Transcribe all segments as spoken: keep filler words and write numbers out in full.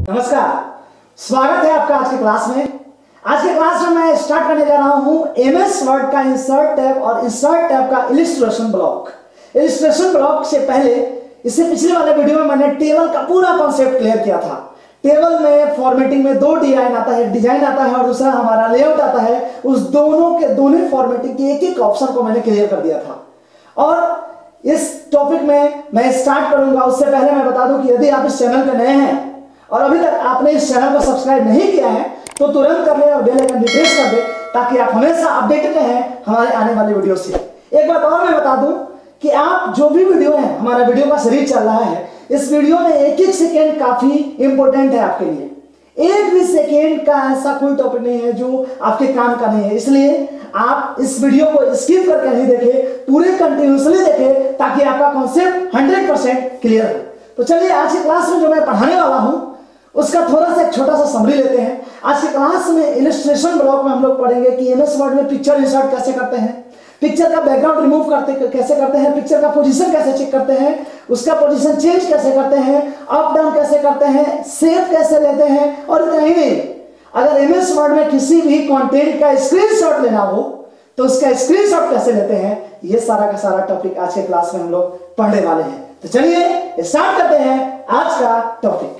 नमस्कार, स्वागत है आपका आज के क्लास में। आज के क्लास में मैं स्टार्ट करने जा रहा हूं एमएस वर्ड का इंसर्ट टैब और इंसर्ट टैब का इलिस्ट्रेशन ब्लॉक। इलिस्ट्रेशन ब्लॉक से पहले, इससे पिछले वाले वीडियो में मैंने टेबल का पूरा कॉन्सेप्ट क्लियर किया था। टेबल में फॉर्मेटिंग में दो डिजाइन आता है, एक डिजाइन आता है और दूसरा हमारा लेआउट आता है। उस दोनों के दोनों फॉर्मेटिंग के एक एक ऑप्शन को मैंने क्लियर कर दिया था। और इस टॉपिक में मैं स्टार्ट करूंगा उससे पहले मैं बता दूं कि यदि आप इस चैनल पे नए हैं और अभी तक आपने इस चैनल को सब्सक्राइब नहीं किया है तो तुरंत कर ले और बेल आइकन प्रेस कर दे ताकि आप हमेशा अपडेटेड रहें हमारे आने वाले वीडियो से। एक बात और मैं बता दूं कि आप जो भी वीडियो है, हमारा वीडियो का सीरीज चल रहा है, इस वीडियो में एक एक सेकेंड काफी इंपॉर्टेंट है आपके लिए। एक भी सेकेंड का ऐसा कोई टॉपिक नहीं है जो आपके काम का नहीं है, इसलिए आप इस वीडियो को स्किप करके नहीं देखें, पूरे कंटिन्यूअसली देखें ताकि आपका कॉन्सेप्ट हंड्रेड परसेंट क्लियर हो। तो चलिए आज की क्लास में जो मैं पढ़ाने वाला हूं उसका थोड़ा सा एक छोटा सा समरी लेते हैं। आज की क्लास में इलिस्ट्रेशन ब्लॉक में हम लोग पढ़ेंगे कि एमएस वर्ड में पिक्चर इंसर्ट कैसे करते हैं, पिक्चर का बैकग्राउंड रिमूव करते कैसे करते हैं, पिक्चर का पोजीशन कैसे चेक करते हैं, उसका पोजीशन चेंज कैसे करते हैं, अप डाउन कैसे करते हैं, शेप कैसे लेते हैं। और इतना ही नहीं, अगर एमएस वर्ड में किसी भी कंटेंट का स्क्रीनशॉट लेना हो तो उसका स्क्रीनशॉट कैसे लेते हैं, ये सारा का सारा टॉपिक आज के क्लास में हम लोग पढ़ने वाले हैं। तो चलिए स्टार्ट करते हैं आज का टॉपिक।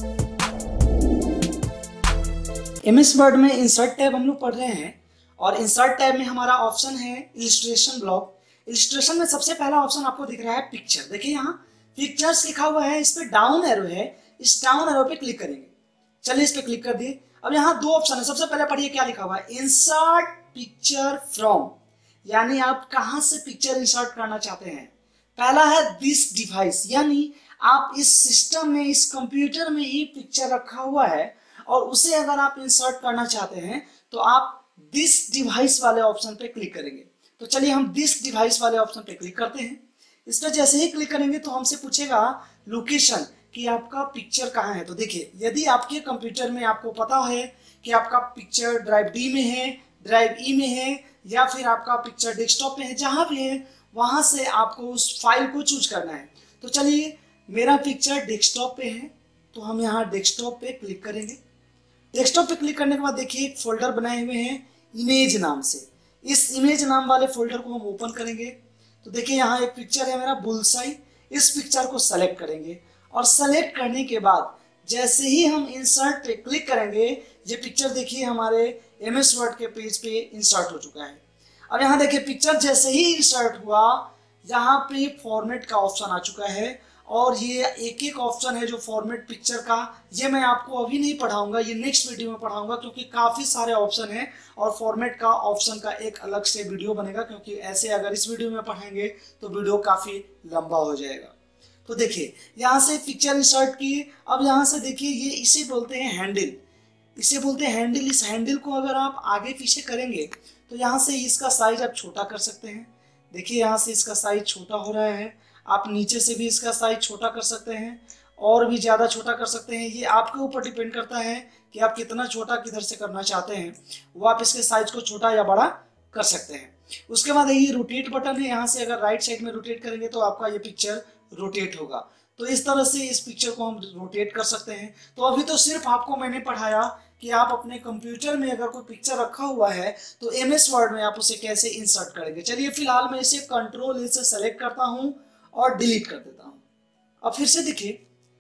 एमएस वर्ड में इंसर्ट टैब हम लोग पढ़ रहे हैं और इंसर्ट टैब में हमारा ऑप्शन है इलिस्ट्रेशन ब्लॉक। इलिस्ट्रेशन में सबसे पहला ऑप्शन आपको दिख रहा है पिक्चर। देखिए यहाँ पिक्चर्स लिखा हुआ है, इस पे डाउन एरो है, इस डाउन एरो पे क्लिक करेंगे। चलिए इस पे क्लिक कर दिए। अब यहाँ दो ऑप्शन है, सबसे पहले पढ़िए क्या लिखा हुआ है, इंसर्ट पिक्चर फ्रॉम, यानी आप कहां से पिक्चर इंसर्ट करना चाहते हैं। पहला है दिस डिवाइस, यानी आप इस सिस्टम में, इस कंप्यूटर में ही पिक्चर रखा हुआ है और उसे अगर आप इंसर्ट करना चाहते हैं तो आप दिस डिवाइस वाले ऑप्शन पे क्लिक करेंगे। तो चलिए हम दिस डिवाइस वाले ऑप्शन पे क्लिक करते हैं। इस पर जैसे ही क्लिक करेंगे तो हमसे पूछेगा लोकेशन कि आपका पिक्चर कहाँ है। तो देखिए यदि आपके कंप्यूटर में आपको पता है कि आपका पिक्चर ड्राइव डी में है, ड्राइव ई में है या फिर आपका पिक्चर डेस्कटॉप में है, जहां भी है वहां से आपको उस फाइल को चूज करना है। तो चलिए मेरा पिक्चर डेस्कटॉप पे है तो हम यहाँ डेस्कटॉप पे क्लिक करेंगे। डेस्कटॉप पे क्लिक करने के बाद देखिए एक फोल्डर बनाए हुए हैं इमेज नाम से। इस इमेज नाम वाले फोल्डर को हम ओपन करेंगे तो देखिए यहाँ एक पिक्चर है मेरा बुलसाई। इस पिक्चर को सेलेक्ट करेंगे और सेलेक्ट करने के बाद जैसे ही हम इंसर्ट पे क्लिक करेंगे ये पिक्चर देखिए हमारे एमएस वर्ड के पेज पे इंसर्ट हो चुका है। अब यहाँ देखिए पिक्चर जैसे ही इंसर्ट हुआ यहाँ पे फॉर्मेट का ऑप्शन आ चुका है और ये एक एक ऑप्शन है जो फॉर्मेट पिक्चर का, ये मैं आपको अभी नहीं पढ़ाऊंगा, ये नेक्स्ट वीडियो में पढ़ाऊंगा क्योंकि काफ़ी सारे ऑप्शन हैं और फॉर्मेट का ऑप्शन का एक अलग से वीडियो बनेगा, क्योंकि ऐसे अगर इस वीडियो में पढ़ाएंगे तो वीडियो काफ़ी लंबा हो जाएगा। तो देखिए यहाँ से पिक्चर इंसर्ट किए। अब यहाँ से देखिए ये इसे बोलते हैं हैंडल, इसे बोलते हैं हैंडल। इस हैंडल को अगर आप आगे पीछे करेंगे तो यहाँ से इसका साइज आप छोटा कर सकते हैं। देखिए यहाँ से इसका साइज छोटा हो रहा है, आप नीचे से भी इसका साइज छोटा कर सकते हैं और भी ज़्यादा छोटा कर सकते हैं। ये आपके ऊपर डिपेंड करता है कि आप कितना छोटा किधर से करना चाहते हैं, वो आप इसके साइज को छोटा या बड़ा कर सकते हैं। उसके बाद ये रोटेट बटन है, यहाँ से अगर राइट साइड में रोटेट करेंगे तो आपका ये पिक्चर रोटेट होगा। तो इस तरह से इस पिक्चर को हम रोटेट कर सकते हैं। तो अभी तो सिर्फ आपको मैंने पढ़ाया कि आप अपने कंप्यूटर में अगर कोई पिक्चर रखा हुआ है तो एमएस वर्ड में आप उसे कैसे इंसर्ट करेंगे। चलिए फिलहाल मैं इसे कंट्रोल ए से सेलेक्ट करता हूं और डिलीट कर देता हूं। अब फिर से देखिए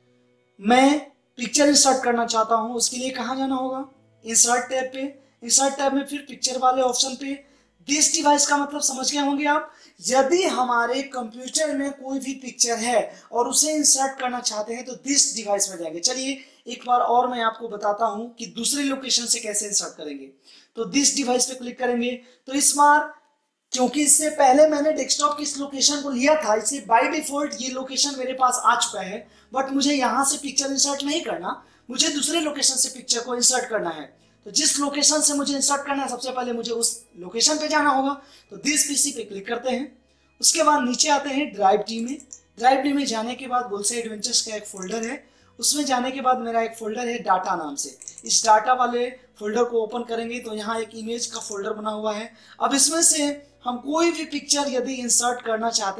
मैं पिक्चर इंसर्ट करना चाहता हूं, उसके लिए कहां जाना होगा, इंसर्ट टैब पे। इंसर्ट टैब में फिर पिक्चर वाले ऑप्शन पे दिस डिवाइस का मतलब समझ गए होंगे आप। यदि हमारे कंप्यूटर में कोई भी पिक्चर है और उसे इंसर्ट करना चाहते हैं तो दिस डिवाइस में जाएंगे। चलिए एक बार और मैं आपको बताता हूं कि दूसरे लोकेशन से कैसे इंसर्ट करेंगे। तो दिस डिवाइस पे क्लिक करेंगे तो इस बार क्योंकि इससे पहले मैंने डेस्कटॉप की इस लोकेशन को लिया था, इसे बाय डिफॉल्ट ये लोकेशन मेरे पास आ चुका है, बट मुझे यहाँ से पिक्चर इंसर्ट नहीं करना, मुझे दूसरे लोकेशन से पिक्चर को इंसर्ट करना है। तो जिस लोकेशन से मुझे इंसर्ट करना है सबसे पहले मुझे उस लोकेशन पे जाना होगा। तो दिस पीसी पे क्लिक करते हैं। उसके बाद नीचे आते हैं ड्राइव डी में। ड्राइव डी में जाने के बाद बुलसाई एडवेंचर्स का एक फोल्डर है, उसमें जाने के बाद मेरा एक फोल्डर है डाटा नाम से। इस डाटा वाले फोल्डर को ओपन करेंगे तो यहाँ एक इमेज का फोल्डर बना हुआ है। अब इसमें से हम कोई भी पिक्चर यदि इंसर्ट करना चाहते हैं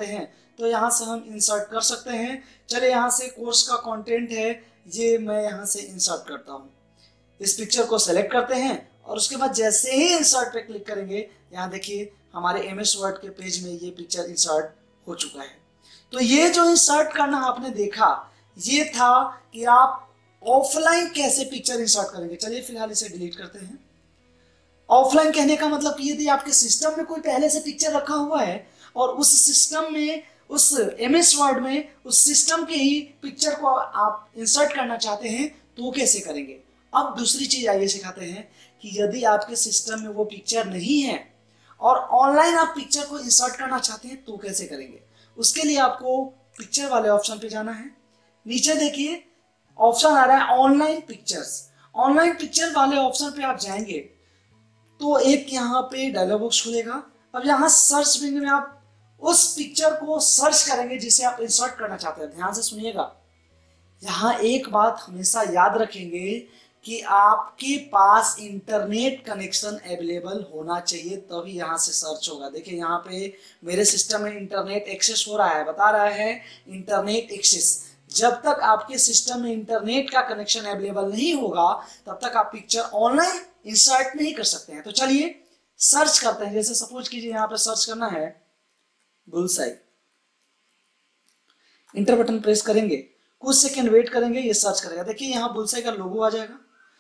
तो यहाँ से हम इंसर्ट कर सकते हैं। चलिए यहाँ से कोर्स का कंटेंट है, ये मैं यहाँ से इंसर्ट करता हूँ। इस पिक्चर को सेलेक्ट करते हैं और उसके बाद जैसे ही इंसर्ट पे क्लिक करेंगे, यहाँ देखिए हमारे एम एस वर्ड के पेज में ये पिक्चर इंसर्ट हो चुका है। तो ये जो इंसर्ट करना आपने देखा, ये था कि आप ऑफलाइन कैसे पिक्चर इंसर्ट करेंगे। चलिए फिलहाल इसे डिलीट करते हैं। ऑफलाइन कहने का मतलब कि यदि आपके सिस्टम में कोई पहले से पिक्चर रखा हुआ है और उस सिस्टम में, उस एम एस वर्ड में उस सिस्टम के ही पिक्चर को आप इंसर्ट करना चाहते हैं तो कैसे करेंगे। अब दूसरी चीज आइए सिखाते हैं कि यदि आपके सिस्टम में वो पिक्चर नहीं है और ऑनलाइन आप पिक्चर को इंसर्ट करना चाहते हैं तो कैसे करेंगे। उसके लिए आपको पिक्चर वाले ऑप्शन पे जाना है। नीचे देखिए ऑप्शन आ रहा है ऑनलाइन पिक्चर्स। ऑनलाइन पिक्चर वाले ऑप्शन पे आप जाएंगे तो एक यहाँ पे डायलॉग बॉक्स खुलेगा। अब यहाँ सर्च विंग में आप उस पिक्चर को सर्च करेंगे जिसे आप इंसर्ट करना चाहते हैं। ध्यान से सुनिएगा, यहाँ एक बात हमेशा याद रखेंगे कि आपके पास इंटरनेट कनेक्शन अवेलेबल होना चाहिए, तभी यहाँ से सर्च होगा। देखिए यहाँ पे मेरे सिस्टम में इंटरनेट एक्सेस हो रहा है, बता रहा है इंटरनेट एक्सेस। जब तक आपके सिस्टम में इंटरनेट का कनेक्शन अवेलेबल नहीं होगा तब तक आप पिक्चर ऑनलाइन इंसर्ट नहीं कर सकते हैं। तो चलिए सर्च करते हैं। जैसे सपोज कीजिए यहाँ पे सर्च करना है बुलसाई, इंटर बटन प्रेस करेंगे, कुछ सेकंड वेट करेंगे, ये सर्च करेगा। देखिए यहाँ बुलसाई का लोगो आ जाएगा,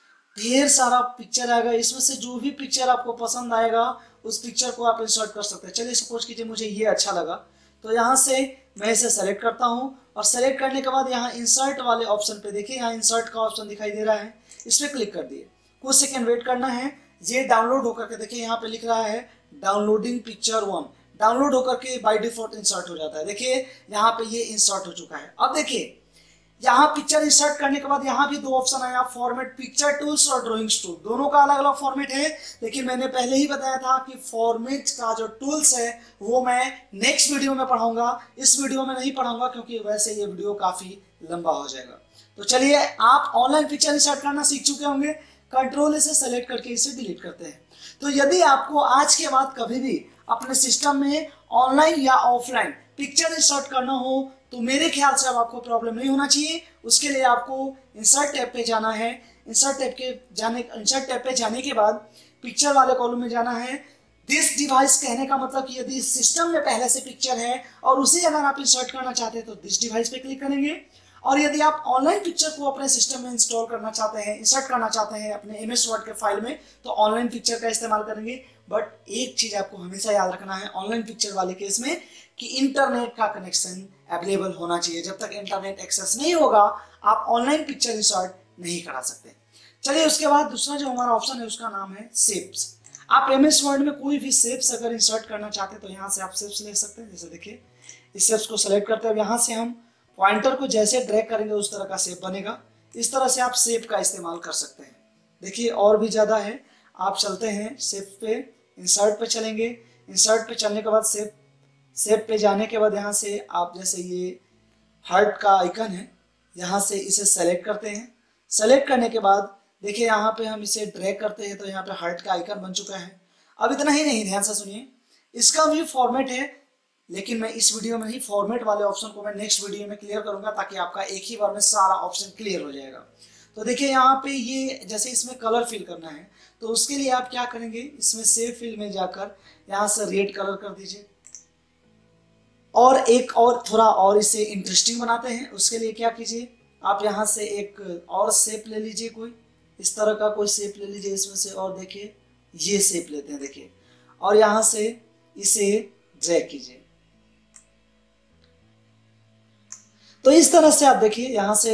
ढेर सारा पिक्चर आएगा। इसमें से जो भी पिक्चर आपको पसंद आएगा उस पिक्चर को आप इंसर्ट कर सकते हैं। चलिए सपोज कीजिए मुझे ये अच्छा लगा, तो यहाँ से मैं इसे सेलेक्ट करता हूँ और सेलेक्ट करने के बाद यहाँ इंसर्ट वाले ऑप्शन पे देखिए, यहाँ इंसर्ट का ऑप्शन दिखाई दे रहा है, इस पर क्लिक कर दिए। कुछ सेकेंड वेट करना है, ये डाउनलोड होकर के देखिए यहाँ पे लिख रहा है डाउनलोडिंग पिक्चर वन। डाउनलोड होकर के बाय डिफॉल्ट इंसर्ट हो जाता है। देखिए यहाँ पे ये इंसर्ट हो चुका है। अब देखिए यहाँ पिक्चर इंसर्ट करने के बाद यहाँ भी दो ऑप्शन आया, फॉर्मेट पिक्चर टूल्स और ड्राइंग्स टूल। दोनों का अलग अलग फॉर्मेट है, लेकिन मैंने पहले ही बताया था कि फॉर्मेट का जो टूल्स है वो मैं नेक्स्ट वीडियो में पढ़ाऊंगा, इस वीडियो में नहीं पढ़ाऊंगा क्योंकि वैसे ये वीडियो काफी लंबा हो जाएगा। तो चलिए आप ऑनलाइन पिक्चर इंसर्ट करना सीख चुके होंगे, कंट्रोल से सेलेक्ट करके इसे डिलीट करते हैं। तो यदि आपको आज के बाद कभी भी अपने सिस्टम में ऑनलाइन या ऑफलाइन पिक्चर इंसर्ट करना हो तो मेरे ख्याल से अब आपको प्रॉब्लम नहीं होना चाहिए। उसके लिए आपको इंसर्ट टैब पे जाना है। इंसर्ट टैब के जाने इंसर्ट टैब पे जाने के बाद पिक्चर वाले कॉलम में जाना है। दिस डिवाइस कहने का मतलब कि यदि सिस्टम में पहले से पिक्चर है और उसे अगर आप इंसर्ट करना चाहते हैं तो दिस डिवाइस पे क्लिक करेंगे। और यदि आप ऑनलाइन पिक्चर को अपने सिस्टम में इंस्टॉल करना चाहते हैं, इंसर्ट करना चाहते हैं अपने एम एस वर्ड के फाइल में, तो ऑनलाइन पिक्चर का इस्तेमाल करेंगे। बट एक चीज आपको हमेशा याद रखना है ऑनलाइन पिक्चर वाले केस में कि इंटरनेट का कनेक्शन अवेलेबल होना चाहिए। जब तक इंटरनेट एक्सेस नहीं होगा आप ऑनलाइन पिक्चर इंसर्ट नहीं करा सकते। चलिए उसके बाद दूसरा जो हमारा ऑप्शन है उसका नाम है शेप्स। आप एम एस वर्ड में कोई भी शेप्स अगर इंसर्ट करना चाहते हैं तो यहाँ से आप शेप्स ले सकते हैं। जैसे देखिए इस शेप्स को सेलेक्ट करते हैं, यहाँ से हम पॉइंटर को जैसे ड्रैग करेंगे उस तरह का शेप बनेगा। इस तरह से आप शेप का इस्तेमाल कर सकते हैं। देखिए और भी ज़्यादा है, आप चलते हैं शेप पे, इंसर्ट पे चलेंगे। इंसर्ट पे चलने के बाद शेप शेप पे जाने के बाद यहाँ से आप जैसे ये हार्ट का आइकन है, यहाँ से इसे सेलेक्ट करते हैं। सेलेक्ट करने के बाद देखिए यहाँ पे हम इसे ड्रैग करते हैं तो यहाँ पे हार्ट का आइकन बन चुका है। अब इतना ही नहीं, ध्यान से सुनिए, इसका भी फॉर्मेट है, लेकिन मैं इस वीडियो में नहीं, फॉर्मेट वाले ऑप्शन को मैं नेक्स्ट वीडियो में क्लियर करूंगा ताकि आपका एक ही बार में सारा ऑप्शन क्लियर हो जाएगा। तो देखिए यहाँ पे ये जैसे इसमें कलर फिल करना है तो उसके लिए आप क्या करेंगे, इसमें सेव फिल में जाकर यहाँ से रेड कलर कर दीजिए। और एक और थोड़ा और इसे इंटरेस्टिंग बनाते हैं, उसके लिए क्या कीजिए, आप यहाँ से एक और शेप ले लीजिए, कोई इस तरह का कोई शेप ले लीजिए इसमें से, और देखिए ये शेप लेते हैं देखिए, और यहाँ से इसे ड्रैग कीजिए। तो इस तरह से आप देखिए यहाँ से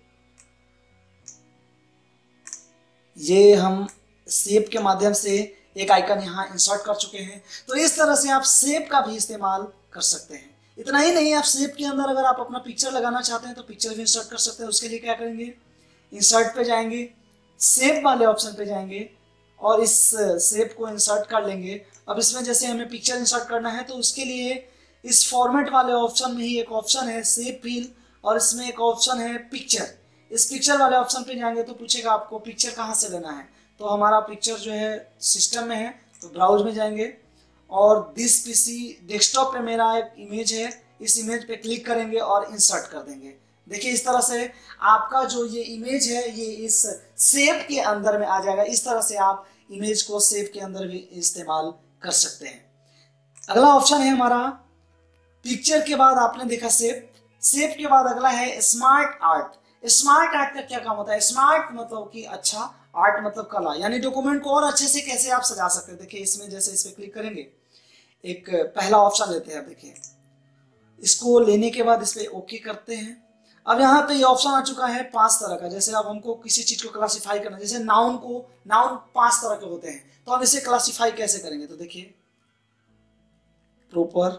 ये हम शेप के माध्यम से एक आइकन यहाँ इंसर्ट कर चुके हैं। तो इस तरह से आप शेप का भी इस्तेमाल कर सकते हैं। इतना ही नहीं, आप शेप के अंदर अगर आप अपना पिक्चर लगाना चाहते हैं तो पिक्चर भी इंसर्ट कर सकते हैं। उसके लिए क्या करेंगे, इंसर्ट पे जाएंगे, शेप वाले ऑप्शन पे जाएंगे और इस शेप को इंसर्ट कर लेंगे। अब इसमें जैसे हमें पिक्चर इंसर्ट करना है तो उसके लिए इस फॉर्मेट वाले ऑप्शन में ही एक ऑप्शन है शेप फिल, और इसमें एक ऑप्शन है पिक्चर। इस पिक्चर वाले ऑप्शन पे जाएंगे तो पूछेगा आपको पिक्चर कहाँ से लेना है। तो हमारा पिक्चर जो है सिस्टम में है तो ब्राउज में जाएंगे और दिस पीसी डेस्कटॉप पे मेरा एक इमेज है, इस इमेज पे क्लिक करेंगे और इंसर्ट कर देंगे। देखिए इस तरह से आपका जो ये इमेज है ये इस शेप के अंदर में आ जाएगा। इस तरह से आप इमेज को शेप के अंदर भी इस्तेमाल कर सकते हैं। अगला ऑप्शन है हमारा पिक्चर के बाद आपने देखा शेप, शेप के बाद अगला है स्मार्ट आर्ट। स्मार्ट आर्ट का क्या काम होता है? स्मार्ट मतलब कि अच्छा, आर्ट मतलब कला, यानी डॉक्यूमेंट को और अच्छे से कैसे आप सजा सकते हैं। देखिए इसमें जैसे इस पे क्लिक करेंगे, एक पहला ऑप्शन लेते हैं। देखिए इसको लेने के बाद इस पे ओके करते हैं। अब यहाँ पे ये ऑप्शन आ चुका है पांच तरह का। जैसे अब हमको किसी चीज को क्लासिफाई करना, जैसे नाउन को, नाउन पांच तरह के होते हैं, तो हम इसे क्लासिफाई कैसे करेंगे? तो देखिए proper,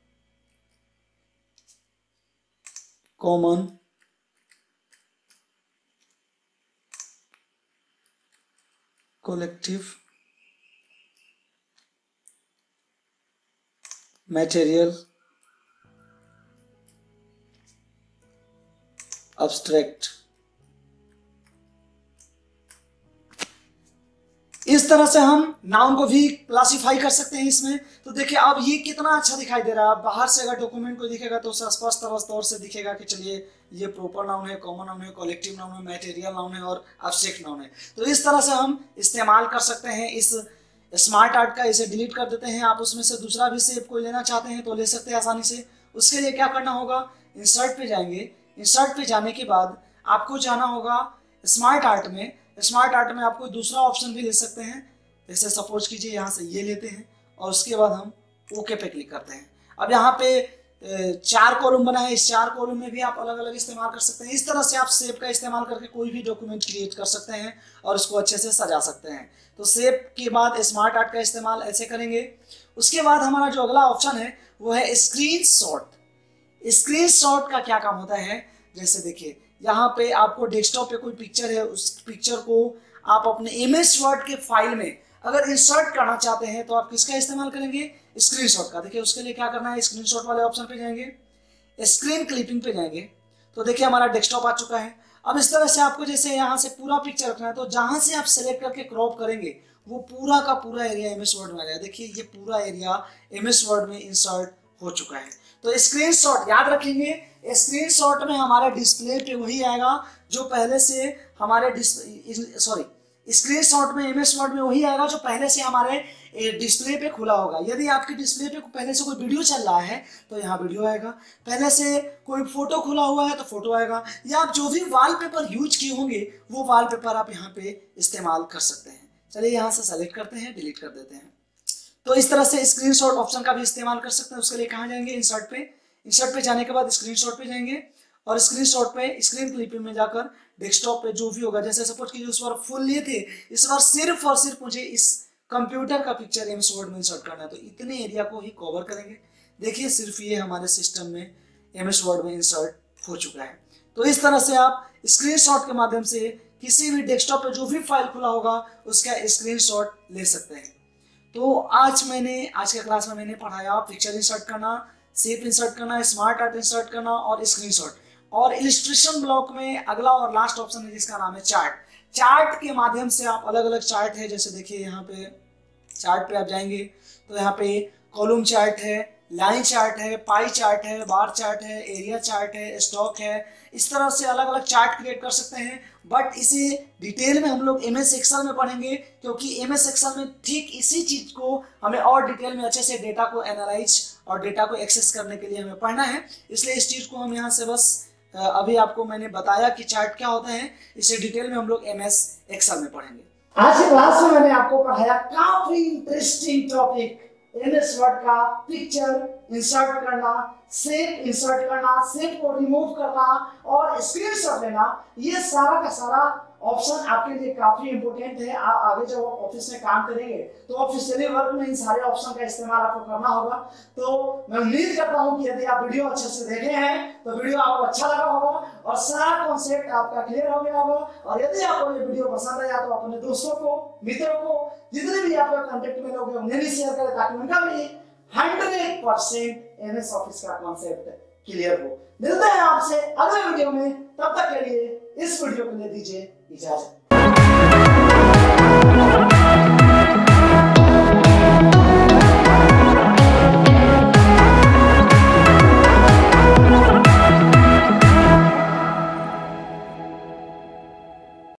common, collective, material, abstract. इस तरह से हम नाउन को भी क्लासिफाई कर सकते हैं इसमें। तो देखिए अब ये कितना अच्छा दिखाई दे रहा है। बाहर से अगर डॉक्यूमेंट को दिखेगा तो उसे स्पष्ट तौर से दिखेगा कि चलिए ये प्रॉपर नाउन है, कॉमन नाउन है, कलेक्टिव नाउन है, मटेरियल नाउन है और अब्स्ट्रैक्ट नाउन है। तो इस तरह से हम इस्तेमाल कर सकते हैं इस स्मार्ट आर्ट का। इसे डिलीट कर देते हैं। आप उसमें से दूसरा भी शेप कोई लेना चाहते हैं तो ले सकते हैं आसानी से। उसके लिए क्या करना होगा? इंसर्ट पे जाएंगे। इंसर्ट पे जाने के बाद आपको जाना होगा स्मार्ट आर्ट में। स्मार्ट आर्ट में आपको दूसरा ऑप्शन भी ले सकते हैं। जैसे सपोज कीजिए यहाँ से ये लेते हैं और उसके बाद हम ओके पे क्लिक करते हैं। अब यहाँ पे चार कॉलम बना है, इस चार कॉलम में भी आप अलग अलग इस्तेमाल कर सकते हैं। इस तरह से आप शेप का इस्तेमाल करके कोई भी डॉक्यूमेंट क्रिएट कर सकते हैं और उसको अच्छे से सजा सकते हैं। तो शेप के बाद स्मार्ट आर्ट का इस्तेमाल ऐसे करेंगे। उसके बाद हमारा जो अगला ऑप्शन है वो है स्क्रीन शॉट। स्क्रीन शॉट का क्या काम होता है? जैसे देखिए यहाँ पे आपको डेस्कटॉप पे कोई पिक्चर है, उस पिक्चर को आप अपने इमेज वर्ड के फाइल में अगर इंसर्ट करना चाहते हैं तो आप किसका इस्तेमाल करेंगे? स्क्रीनशॉट का। देखिए उसके लिए क्या करना है? स्क्रीनशॉट वाले ऑप्शन पे जाएंगे, स्क्रीन क्लिपिंग पे जाएंगे। तो देखिए हमारा डेस्कटॉप आ चुका है। अब इस तरह से आपको जैसे यहाँ से पूरा पिक्चर रखना है तो जहां से आप सेलेक्ट करके क्रॉप करेंगे वो पूरा का पूरा एरिया एमएस वर्ड में आ जाएगा। देखिए ये पूरा एरिया एमएस वर्ड में इंसर्ट हो चुका है। तो स्क्रीनशॉट याद रखेंगे, स्क्रीनशॉट में हमारे डिस्प्ले पे वही आएगा जो पहले से हमारे सॉरी स्क्रीनशॉट में एमएस वर्ड में वही आएगा जो पहले से हमारे डिस्प्ले पे खुला होगा। यदि आपके डिस्प्ले पे पहले से कोई वीडियो चल रहा है तो यहाँ वीडियो आएगा, पहले से कोई फोटो खुला हुआ है तो फोटो आएगा, या आप जो भी वॉलपेपर यूज किए होंगे वो वॉलपेपर आप यहाँ पे इस्तेमाल कर सकते हैं। चलिए यहाँ से सेलेक्ट करते हैं, डिलीट कर देते हैं। तो इस तरह से स्क्रीनशॉट ऑप्शन का भी इस्तेमाल कर सकते हैं। उसके लिए कहाँ जाएंगे? इंसर्ट पे। इंसर्ट पे जाने के बाद स्क्रीनशॉट पे जाएंगे और स्क्रीनशॉट पे स्क्रीन क्लिपिंग में जाकर डेस्कटॉप पे जो भी होगा, जैसे सपोज कीजिए उस बार फुल लिए थे, इस बार सिर्फ और सिर्फ मुझे इस कंप्यूटर का पिक्चर एमएस वर्ड में इंसर्ट करना है तो इतने एरिया को ही कवर करेंगे। देखिए सिर्फ ये हमारे सिस्टम में एमएस वर्ड में इंसर्ट हो चुका है। तो इस तरह से आप स्क्रीनशॉट के माध्यम से किसी भी डेस्कटॉप पे जो भी फाइल खुला होगा उसका स्क्रीनशॉट ले सकते हैं। तो आज मैंने आज के क्लास में मैंने पढ़ाया पिक्चर इंसर्ट करना, शेप इंसर्ट करना, स्मार्ट आर्ट इंसर्ट करना और स्क्रीनशॉट। और इलिस्ट्रेशन ब्लॉक में अगला और लास्ट ऑप्शन है जिसका नाम है चार्ट। चार्ट के माध्यम से आप अलग अलग चार्ट है, जैसे देखिए यहाँ पे चार्ट पे आप जाएंगे तो यहाँ पे कॉलम चार्ट है, लाइन चार्ट है, पाई चार्ट है, बार चार्ट है, एरिया चार्ट है, स्टॉक है। इस तरह से अलग अलग चार्ट क्रिएट कर सकते हैं। बट इसे डिटेल में हम लोग एम एस एक्सेल में पढ़ेंगे क्योंकि एम एस एक्सेल में ठीक इसी चीज को हमें और डिटेल में अच्छे से डेटा को एनालाइज और डेटा को एक्सेस करने के लिए हमें पढ़ना है। इसलिए इस चीज को हम यहाँ से बस अभी आपको मैंने बताया कि चार्ट क्या होता है, इसे डिटेल में हम लोग एम एस एक्सेल में पढ़ेंगे। आज की क्लास में मैंने आपको पढ़ाया काफी इंटरेस्टिंग टॉपिक एमएस वर्ड का पिक्चर इंसर्ट करना, शेप इंसर्ट करना, शेप को रिमूव करना और स्क्रीनशॉट लेना। ये सारा का सारा ऑप्शन आपके लिए काफी इंपोर्टेंट है। आप आगे जब आप ऑफिस में काम करेंगे तो ऑफिशियली वर्क में इन सारे ऑप्शन का इस्तेमाल आपको करना होगा। तो मैं उम्मीद करता हूं कि यदि आप वीडियो अच्छे से देखे हैं तो वीडियो आपको अच्छा लगा होगा और सारा कॉन्सेप्ट आपका क्लियर हो गया होगा। और यदि आपको ये वीडियो पसंद आया तो अपने दोस्तों को, मित्रों को, जितने भी आपके कांटेक्ट में लोग हैं उन्हें भी शेयर करें ताकि उनका भी हंड्रेड परसेंट एमएस ऑफिस का कॉन्सेप्ट क्लियर हो। मिलते हैं आपसे अगले वीडियो में, तब तक के लिए इस वीडियो के लिए दीजिए इजाजत।